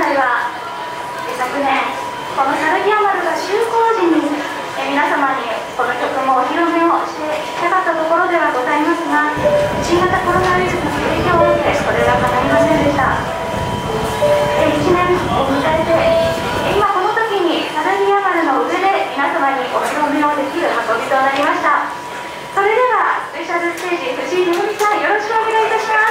丸は昨年このサルギア丸が就航時に皆様にこの曲もお披露目をしていきたかったところではございますが、新型コロナウイルスの影響を受けそれが叶いませんでした。1年を迎えて今この時にサルギア丸の上で皆様にお披露目をできる運びとなりました。それではスペシャルステージ、藤井めぐみさん、よろしくお願いいたします。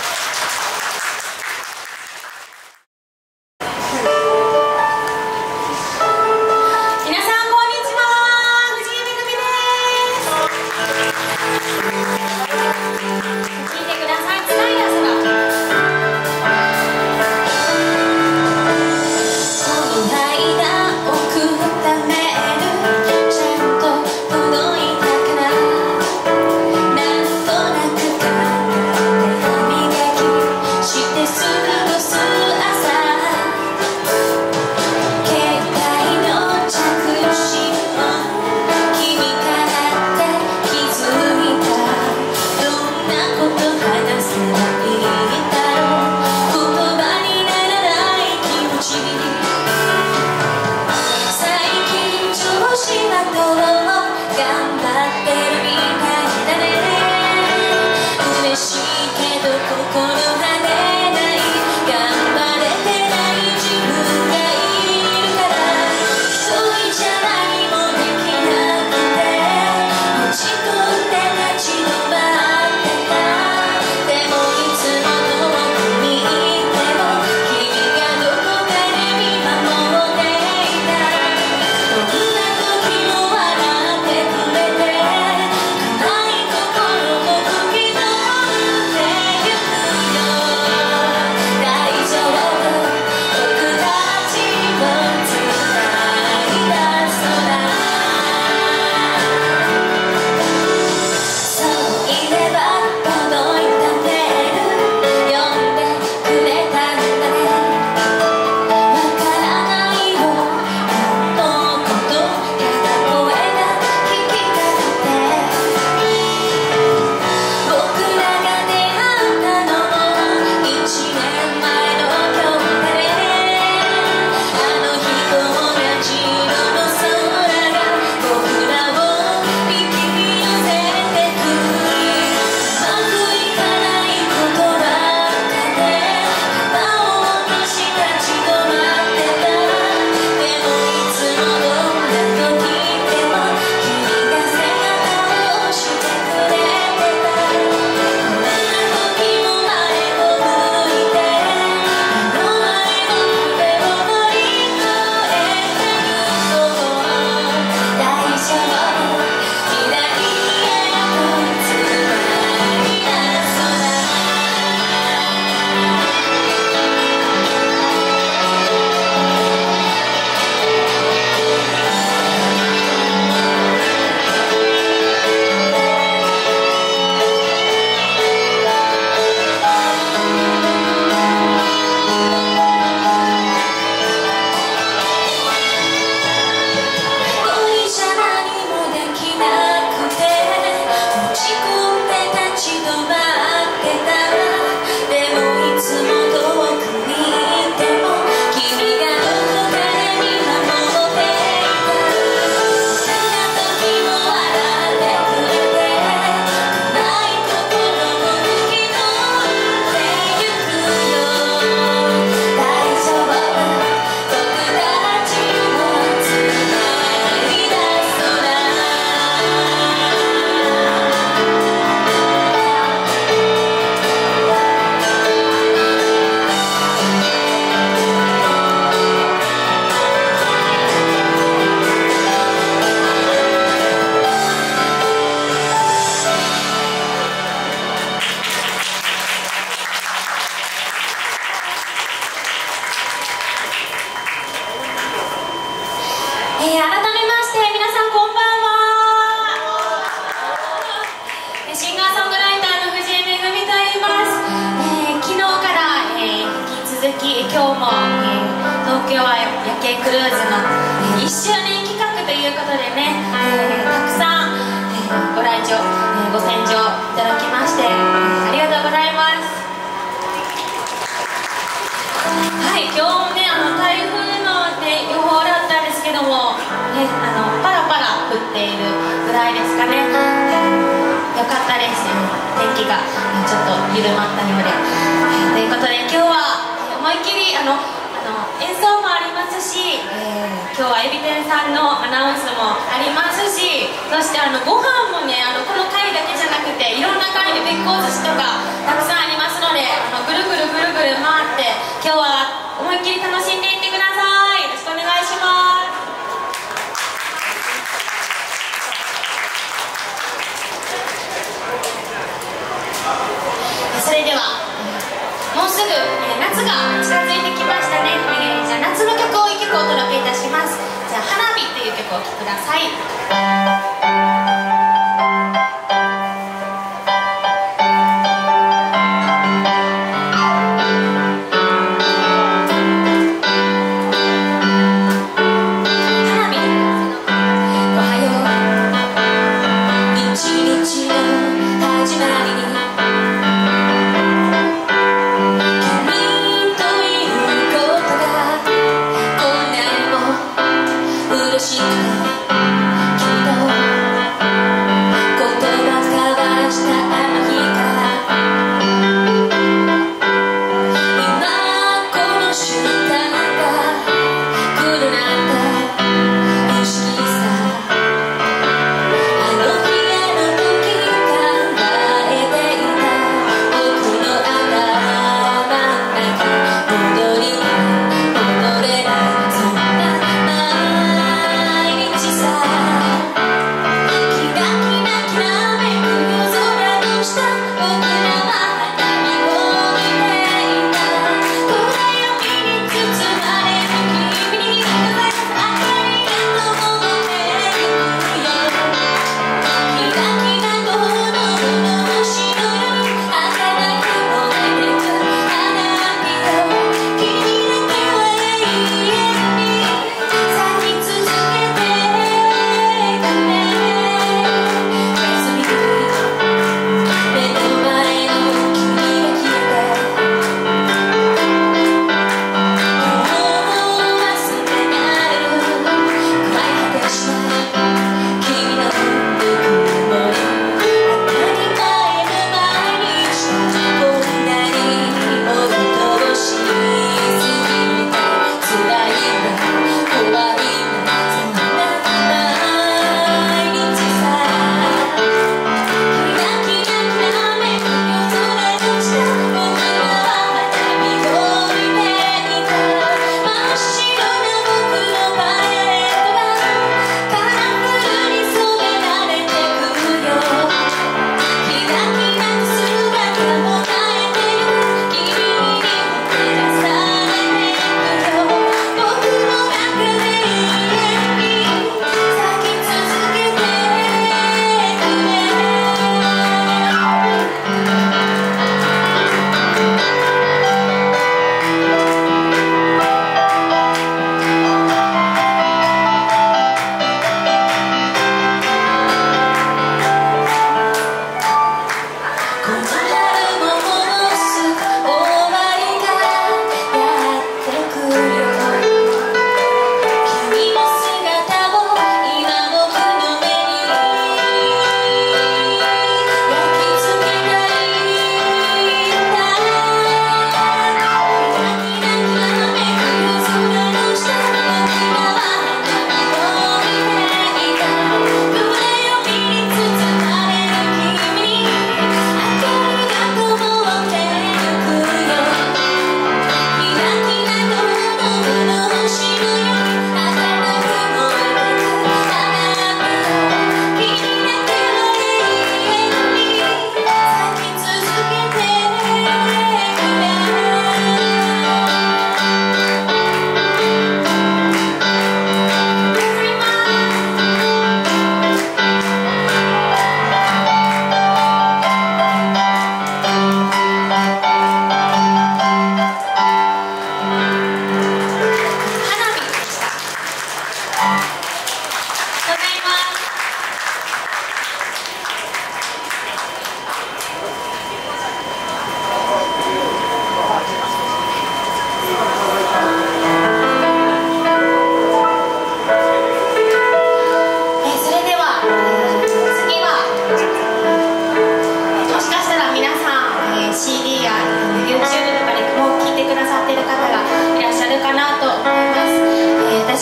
改めまして皆さんこんばんは。シンガーソングライターの藤井めぐみと言います。昨日から引き続き今日も東京は夜景クルーズの1周年企画ということでね、たくさんご来場ご洗浄いただきましてありがとうございます。はい、今日っているぐらいですかね。よかったです。天気がちょっと緩まったようで、ということで今日は思いっきり演奏もありますし、今日はエビ天さんのアナウンスもありますし、そしてご飯もね、この会だけじゃなくていろんな会でべっこう寿司とかたくさんありますので、ぐるぐるぐるぐる回って今日は思いっきり楽しんでいってください。よろしくお願いします。それではもうすぐ夏が近づいてきましたね。じゃあ夏の曲を1曲お届けいたします。じゃあ花火という曲をお聴きください。嬉しくてきっと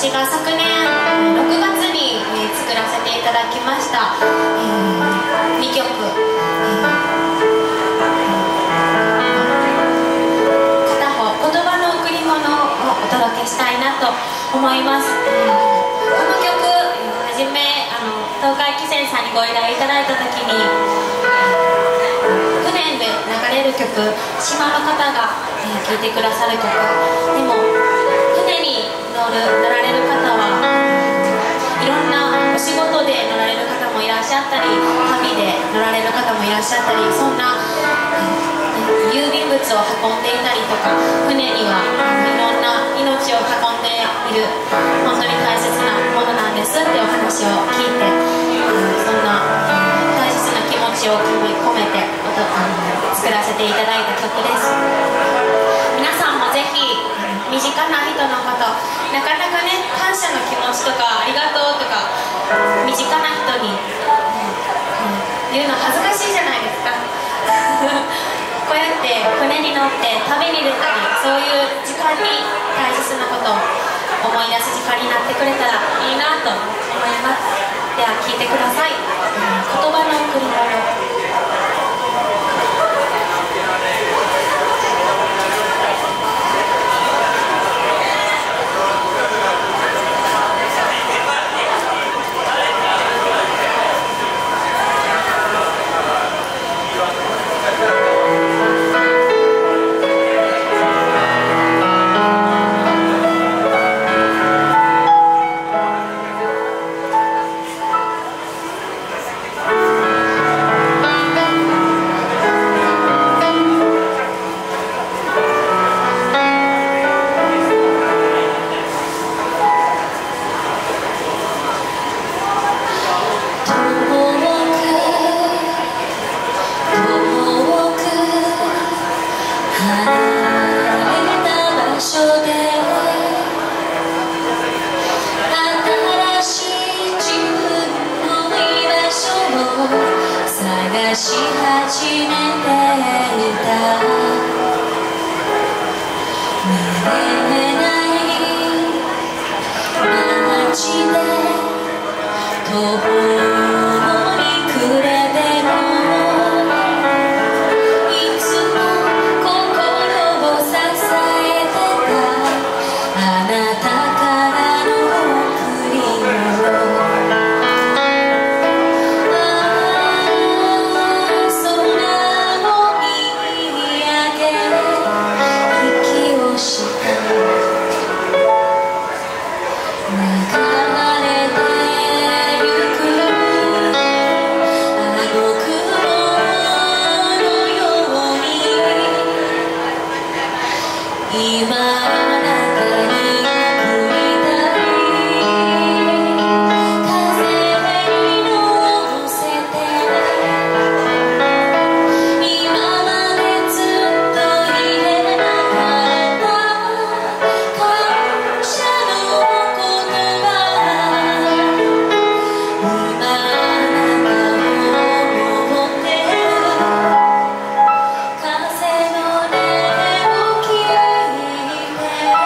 私が昨年6月に作らせていただきました2曲、片方言葉の贈り物をお届けしたいなと思います。この曲はじめ東海汽船さんにご依頼いただいた時に船で流れる曲、島の方が聴いてくださる曲でも、船に乗られる方はいろんなお仕事で乗られる方もいらっしゃったり、旅で乗られる方もいらっしゃったり、そんな郵便物を運んでいたりとか、船にはいろんな命を運んでいる本当に大切なものなんですってお話を聞いて、そんな大切な気持ちを込めて作らせていただいた曲です。皆さんもぜひ身近な人のこと、なかなかね、感謝の気持ちとかありがとうとか身近な人に、言うの恥ずかしいじゃないですかこうやって船に乗って旅に出たり、そういう時間に大切なことを思い出す時間になってくれたらいいなと思います。では聴いてください。言葉の贈り物。 し始めていた見えない街で途方に暮れてもいつも心を支えてたあなたからの贈り物。風の音を聞いて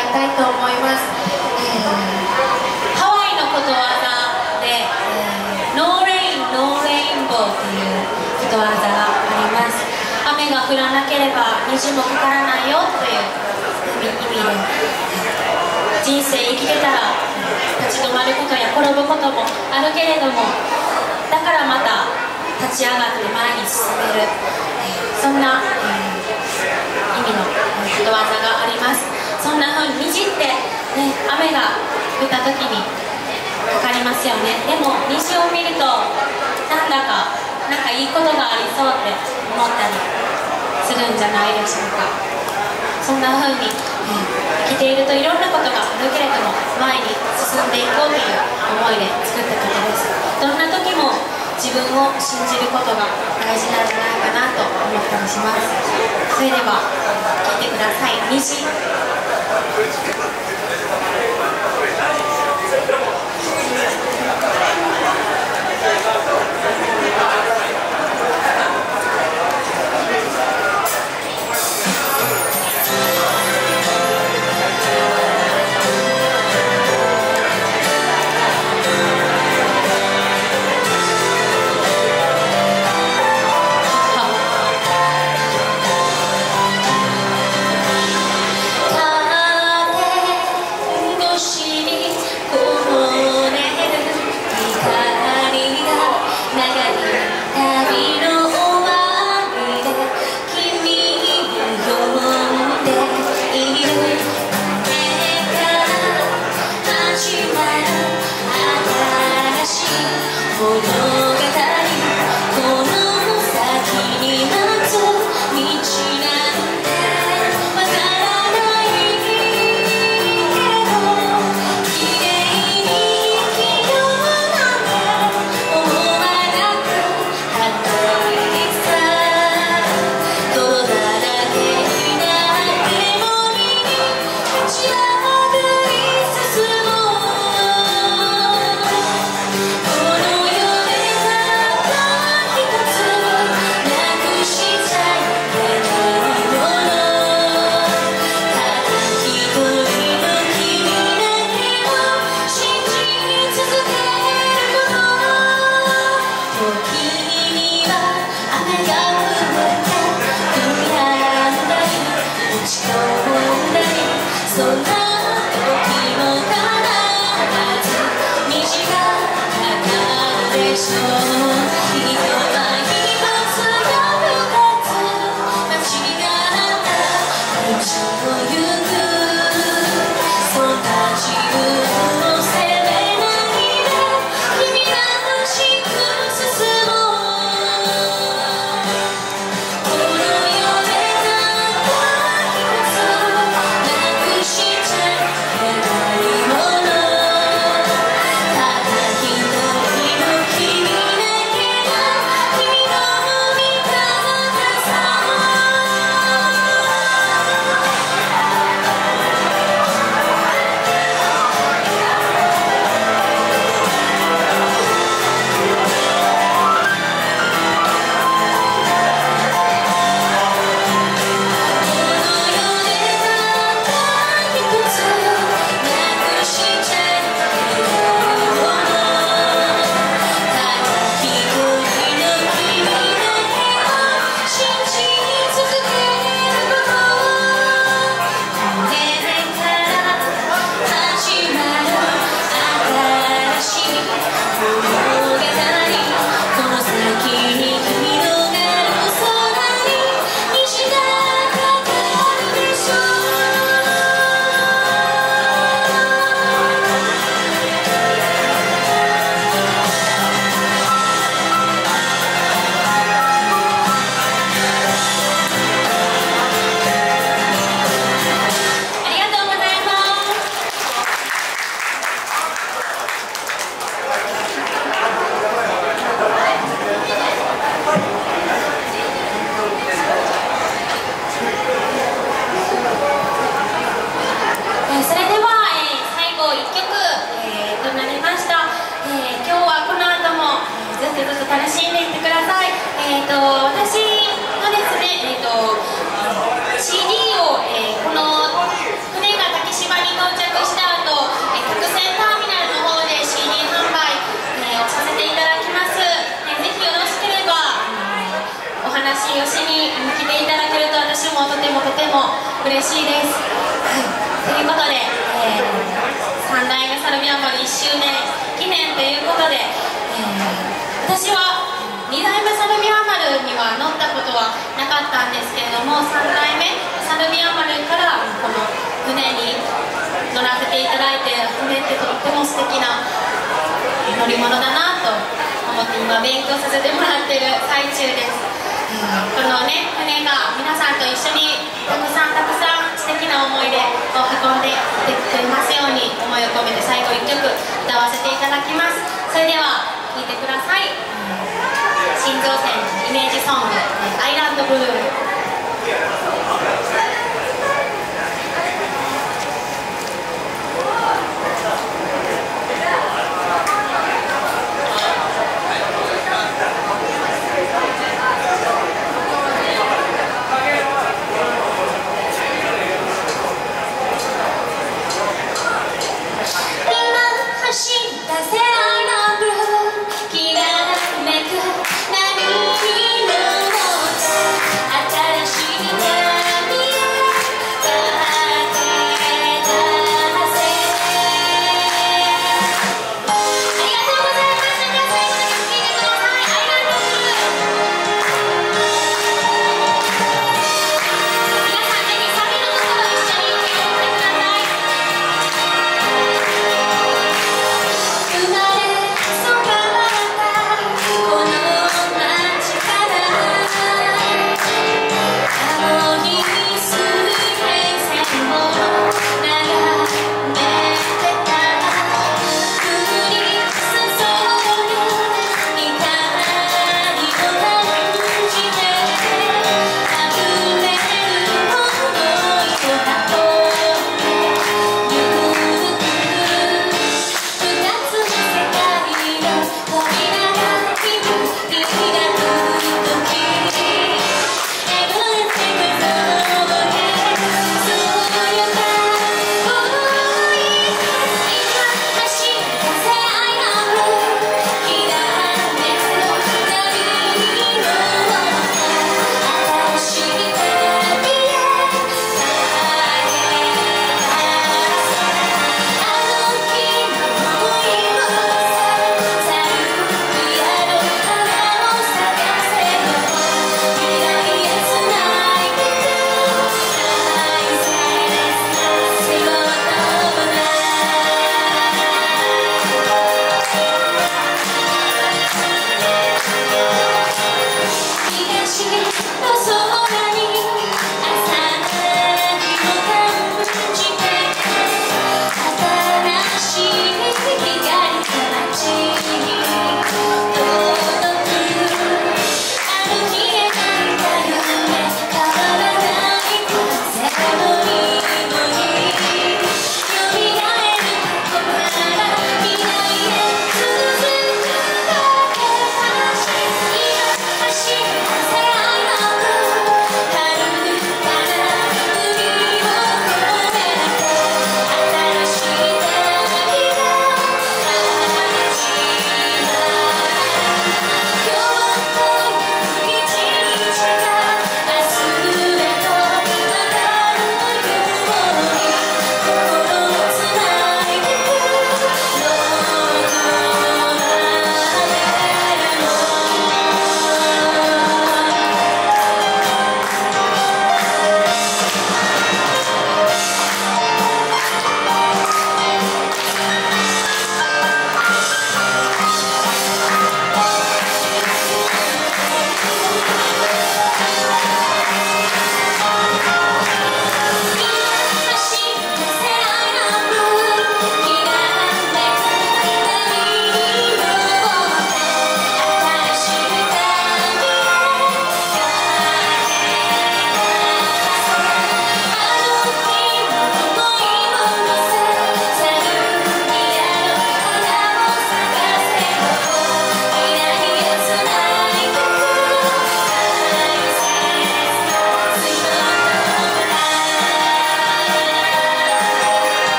いたいと思います。ハワイのことわざで、ノーレイン、ノーレインボーということわざがあります。雨が降らなければ虹もかからないよという意味で、人生生きてたら立ち止まることや転ぶこともあるけれども、だからまた立ち上がって前に進める、そんな、意味のことわざがあります。そんな風に虹って、雨が降った時にかかりますよね。でも虹を見るとなんかいいことがありそうって思ったりするんじゃないでしょうか。そんな風に、生きているといろんなことがあるけれども前に進んでいこうという思いで作った曲です。どんな時も自分を信じることが大事なんじゃないかなと思ったりします。それでは聴いてください。虹。 風嬉しいです。ということで、3代目サルビアンマル1周年記念ということで、私は2代目サルビアンマルには乗ったことはなかったんですけれども、3代目サルビアンマルからこの船に乗らせていただいて、船ってとっても素敵な乗り物だなと思って今勉強させてもらってる最中です。このね、船が皆さんと一緒にたくさん素敵な思い出を運んでいってくれますように思いを込めて最後1曲歌わせていただきます。それでは聴いてください。新造船イメージソング「アイランドブルー」。